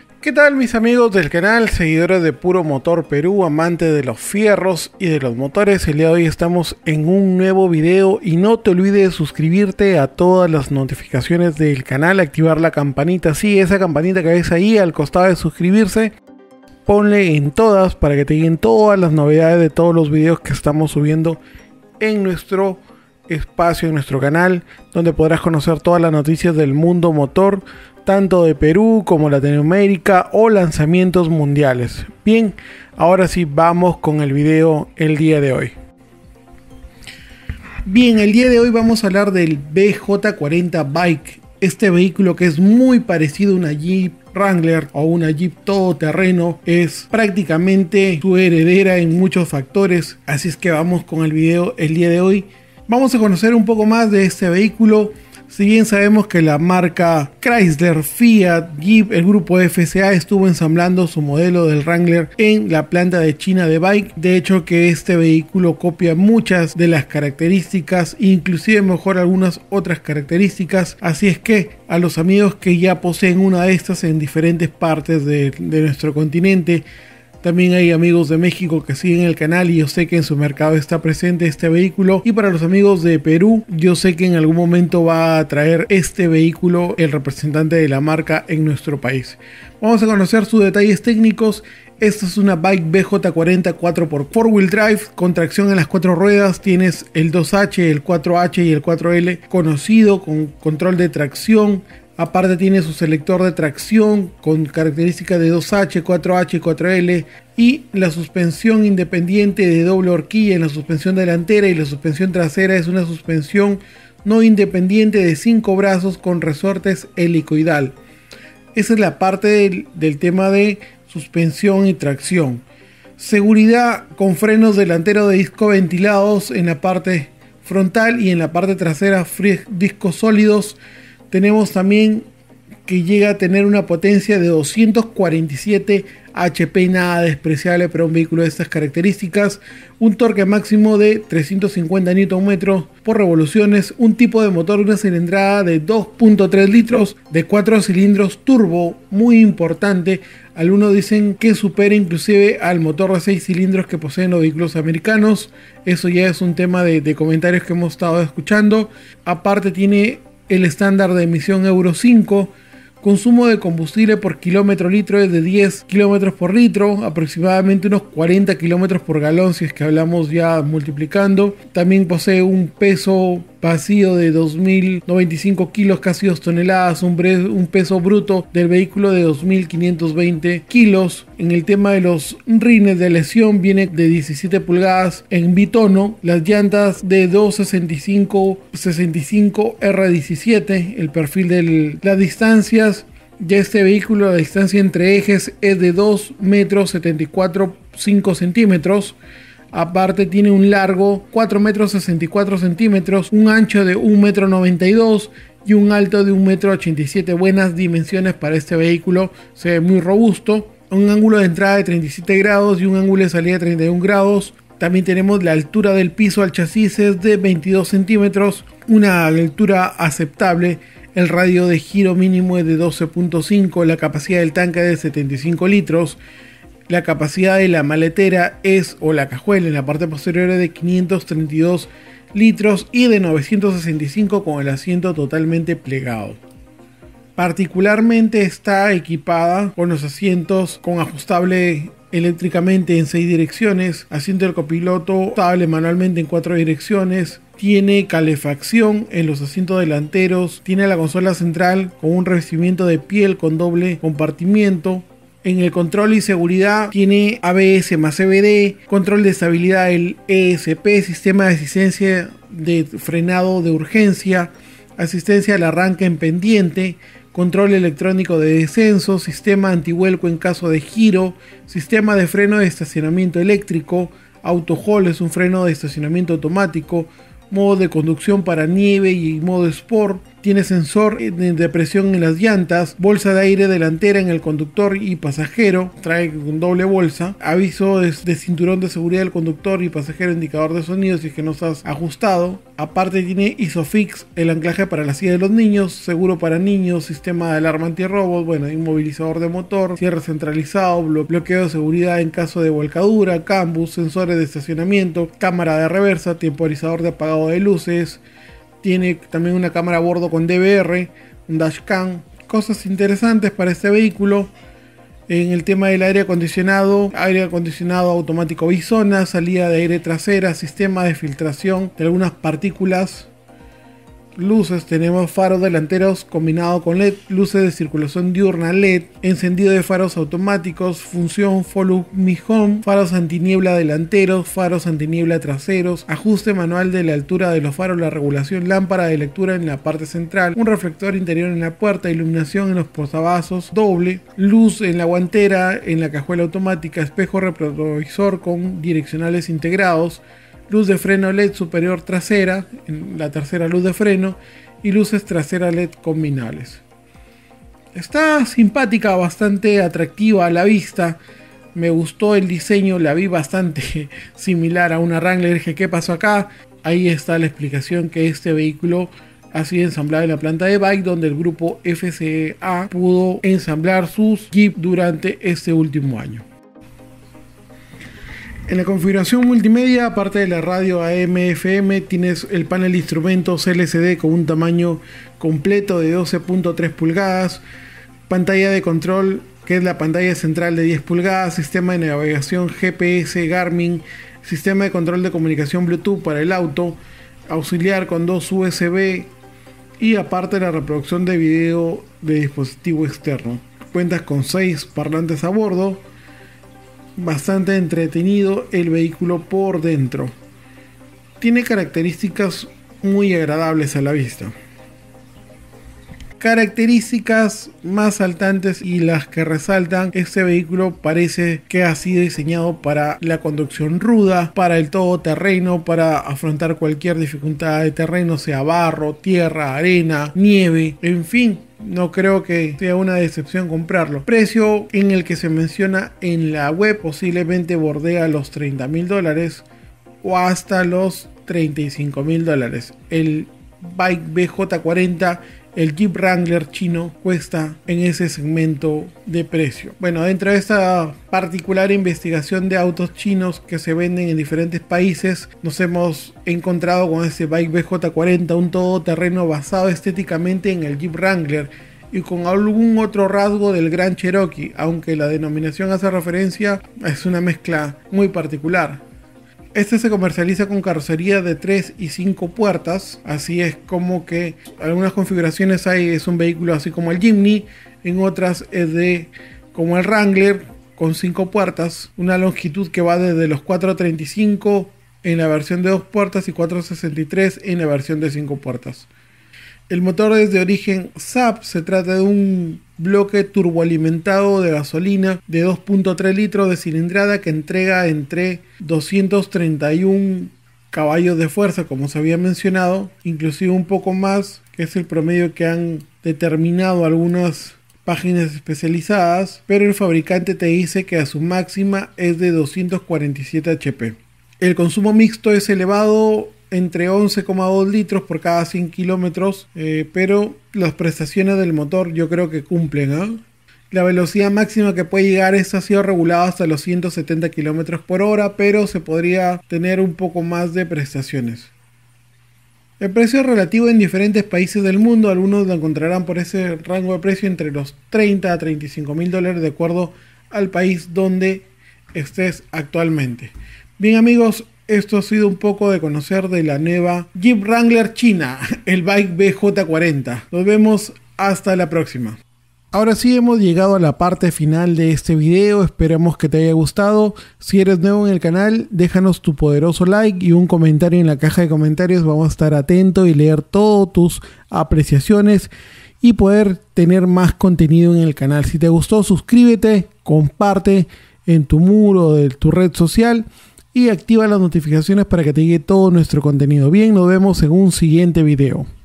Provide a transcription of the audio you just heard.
¿Qué tal mis amigos del canal, seguidores de Puro Motor Perú, amantes de los fierros y de los motores? El día de hoy estamos en un nuevo video y no te olvides de suscribirte a todas las notificaciones del canal, activar la campanita, sí, esa campanita que ves ahí al costado de suscribirse, ponle en todas para que te lleguen todas las novedades de todos los videos que estamos subiendo en nuestro espacio, en nuestro canal, donde podrás conocer todas las noticias del mundo motor, tanto de Perú como Latinoamérica o lanzamientos mundiales. Bien, ahora sí vamos con el video el día de hoy. Bien, el día de hoy vamos a hablar del BJ40 Bike, este vehículo que es muy parecido a una Jeep Wrangler o una Jeep todoterreno, es prácticamente su heredera en muchos factores, así es que vamos con el video el día de hoy. Vamos a conocer un poco más de este vehículo. Si bien sabemos que la marca Chrysler, Fiat, Jeep, el grupo FCA estuvo ensamblando su modelo del Wrangler en la planta de China de Bike, de hecho que este vehículo copia muchas de las características, inclusive mejora algunas otras características, así es que a los amigos que ya poseen una de estas en diferentes partes de nuestro continente, también hay amigos de México que siguen el canal y yo sé que en su mercado está presente este vehículo. Y para los amigos de Perú, yo sé que en algún momento va a traer este vehículo el representante de la marca en nuestro país. Vamos a conocer sus detalles técnicos. Esta es una Bike BJ40 4x4 wheel drive con tracción en las 4 ruedas. Tienes el 2H, el 4H y el 4L conocido con control de tracción. Aparte tiene su selector de tracción con características de 2H, 4H y 4L y la suspensión independiente de doble horquilla en la suspensión delantera, y la suspensión trasera es una suspensión no independiente de 5 brazos con resortes helicoidal. Esa es la parte del tema de suspensión y tracción. Seguridad con frenos delanteros de disco ventilados en la parte frontal y en la parte trasera discos sólidos. Tenemos también que llega a tener una potencia de 247 HP, nada despreciable para un vehículo de estas características, un torque máximo de 350 Nm por revoluciones, un tipo de motor, una cilindrada de 2.3 litros de 4 cilindros turbo, muy importante. Algunos dicen que supera inclusive al motor de 6 cilindros que poseen los vehículos americanos. Eso ya es un tema de comentarios que hemos estado escuchando. Aparte tiene el estándar de emisión Euro 5, consumo de combustible por kilómetro litro es de 10 kilómetros por litro, aproximadamente unos 40 kilómetros por galón si es que hablamos ya multiplicando. También posee un peso vacío de 2095 kilos, casi 2 toneladas, un peso bruto del vehículo de 2520 kilos. En el tema de los rines de lesión viene de 17 pulgadas en bitono, las llantas de 265 R17, el perfil de las distancias. Ya este vehículo, la distancia entre ejes es de 2 metros 74 5 centímetros. Aparte tiene un largo 4 metros 64 centímetros, un ancho de 1 metro 92 y un alto de 1 metro 87. Buenas dimensiones para este vehículo, se ve muy robusto. Un ángulo de entrada de 37 grados y un ángulo de salida de 31 grados. También tenemos la altura del piso al chasis es de 22 centímetros, una altura aceptable. El radio de giro mínimo es de 12.5, la capacidad del tanque es de 75 litros. La capacidad de la maletera o la cajuela en la parte posterior es de 532 litros y de 965 con el asiento totalmente plegado. Particularmente está equipada con los asientos con ajustable eléctricamente en 6 direcciones, asiento del copiloto ajustable manualmente en 4 direcciones, tiene calefacción en los asientos delanteros, tiene la consola central con un revestimiento de piel con doble compartimiento. En el control y seguridad tiene ABS más CVT, control de estabilidad el ESP, sistema de asistencia de frenado de urgencia, asistencia al arranque en pendiente, control electrónico de descenso, sistema antivuelco en caso de giro, sistema de freno de estacionamiento eléctrico, auto hold es un freno de estacionamiento automático, modo de conducción para nieve y modo sport, Tiene sensor de presión en las llantas, bolsa de aire delantera en el conductor y pasajero, trae con doble bolsa, aviso de cinturón de seguridad del conductor y pasajero, indicador de sonido si es que no estás ajustado. Aparte tiene ISOFIX, el anclaje para la silla de los niños, seguro para niños, sistema de alarma antirrobos, bueno, inmovilizador de motor, cierre centralizado, bloqueo de seguridad en caso de volcadura, cambus, sensores de estacionamiento, cámara de reversa, temporizador de apagado de luces. Tiene también una cámara a bordo con DVR, un dashcam, cosas interesantes para este vehículo. En el tema del aire acondicionado automático bisona, salida de aire trasera, sistema de filtración de algunas partículas. Luces, tenemos faros delanteros combinado con LED, luces de circulación diurna LED, encendido de faros automáticos, función Follow Me Home, faros antiniebla delanteros, faros antiniebla traseros, ajuste manual de la altura de los faros, la regulación, lámpara de lectura en la parte central, un reflector interior en la puerta, iluminación en los posavasos doble, luz en la guantera, en la cajuela automática, espejo retrovisor con direccionales integrados, luz de freno LED superior trasera, en la tercera luz de freno, y luces trasera LED combinables. Está simpática, bastante atractiva a la vista. Me gustó el diseño, la vi bastante similar a una Wrangler. Dije, ¿qué pasó acá? Ahí está la explicación, que este vehículo ha sido ensamblado en la planta de Bike, donde el grupo FCA pudo ensamblar sus Jeep durante este último año. En la configuración multimedia, aparte de la radio AM/FM, tienes el panel de instrumentos LCD con un tamaño completo de 12.3 pulgadas, pantalla de control, que es la pantalla central de 10 pulgadas, sistema de navegación GPS Garmin, sistema de control de comunicación Bluetooth para el auto, auxiliar con 2 USB y aparte la reproducción de video de dispositivo externo. Cuentas con 6 parlantes a bordo. Bastante entretenido el vehículo por dentro. Tiene características muy agradables a la vista. Características más saltantes y las que resaltan: este vehículo parece que ha sido diseñado para la conducción ruda, para el todoterreno, para afrontar cualquier dificultad de terreno, sea barro, tierra, arena, nieve, en fin. No creo que sea una decepción comprarlo. Precio en el que se menciona en la web posiblemente bordea los $30.000 o hasta los $35.000. El Bike BJ40, el Jeep Wrangler chino, cuesta en ese segmento de precio. Bueno, dentro de esta particular investigación de autos chinos que se venden en diferentes países, nos hemos encontrado con este Bike BJ40, un todoterreno basado estéticamente en el Jeep Wrangler y con algún otro rasgo del Grand Cherokee, aunque la denominación hace referencia, es una mezcla muy particular. Este se comercializa con carrocería de 3 y 5 puertas, así es como que algunas configuraciones es un vehículo así como el Jimny, en otras es como el Wrangler con 5 puertas, una longitud que va desde los 4.35 en la versión de 2 puertas y 4.63 en la versión de 5 puertas. El motor es de origen SAP, se trata de un bloque turboalimentado de gasolina de 2.3 litros de cilindrada que entrega entre 231 caballos de fuerza, como se había mencionado, inclusive un poco más, que es el promedio que han determinado algunas páginas especializadas, pero el fabricante te dice que a su máxima es de 247 HP. El consumo mixto es elevado, entre 11,2 litros por cada 100 kilómetros, pero las prestaciones del motor yo creo que cumplen, ¿eh? La velocidad máxima que puede llegar ha sido regulada hasta los 170 kilómetros por hora, pero se podría tener un poco más de prestaciones. El precio es relativo en diferentes países del mundo. Algunos lo encontrarán por ese rango de precio entre los 30 a 35 mil dólares de acuerdo al país donde estés actualmente. Bien amigos, esto ha sido un poco de conocer de la nueva Jeep Wrangler china, el Bike BJ40. Nos vemos hasta la próxima. Ahora sí hemos llegado a la parte final de este video, esperamos que te haya gustado. Si eres nuevo en el canal, déjanos tu poderoso like y un comentario en la caja de comentarios. Vamos a estar atentos y leer todas tus apreciaciones y poder tener más contenido en el canal. Si te gustó, suscríbete, comparte en tu muro de tu red social y activa las notificaciones para que te llegue todo nuestro contenido. Bien, nos vemos en un siguiente video.